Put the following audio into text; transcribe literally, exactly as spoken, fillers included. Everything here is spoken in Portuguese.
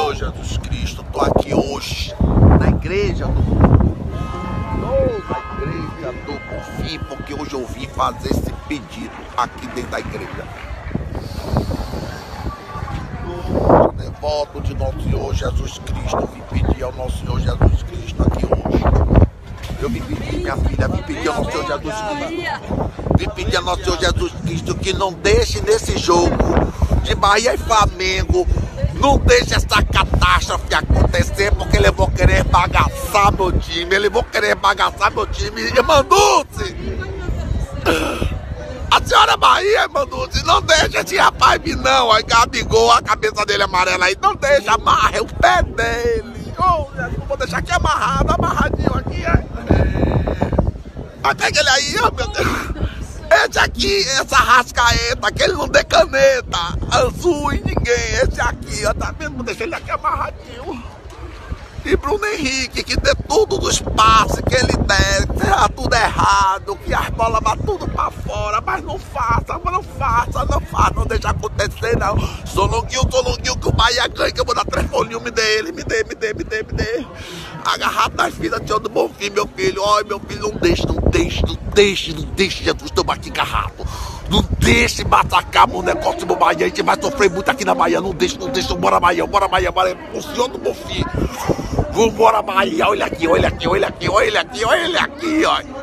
Senhor Jesus Cristo, estou aqui hoje na igreja do Estou na igreja do Bonfim, porque hoje eu vim fazer esse pedido aqui dentro da igreja. Devoto de nosso Senhor Jesus Cristo, eu vim pedir ao nosso Senhor Jesus Cristo aqui hoje. Eu vim pedir, minha filha, vim pedir ao nosso Senhor Jesus Cristo. Vim pedir ao nosso Senhor Jesus Cristo que não deixe nesse jogo de Bahia e Flamengo, não deixe essa catástrofe acontecer, porque eles vão querer bagaçar meu time, eles vão querer bagaçar meu time. Irmã Dulce, a senhora Bahia, irmã Dulce, não deixa esse rapaz vir não, aí Gabigol, a cabeça dele amarela aí, não deixa, amarra o pé dele. Oh, não vou deixar aqui amarrado, amarradinho aqui, é. Mas pega ele aí, ó, meu Deus. Esse aqui, essa rascaeta, que ele não dê caneta azul em ninguém. Esse aqui, ó, tá vendo? Vou deixar ele aqui amarradinho. E Bruno Henrique, que dê tudo dos passes que ele der, que seja tudo errado, que as bolas vão tudo pra fora, mas não faça, não faça, não faça, não deixa acontecer não. Solonguinho, Solonguinho, que o Bahia ganha, que eu vou dar três bolinhos, me dê ele, me dê, me dê, me dê, me dê. Agarrado nas filhas, senhor do Bonfim, meu filho, olha meu filho, não deixe, não deixe, não deixe, não deixe, Jesus, estamos aqui agarrado. Não deixe massacrar o negócio do Bahia, a gente vai sofrer muito aqui na Bahia, não deixe, não deixe, bora Bahia, bora Bahia, bora, o senhor do Bonfim. Vambora Bahia, olha aqui, olha aqui, olha aqui, olha aqui, olha aqui, olha.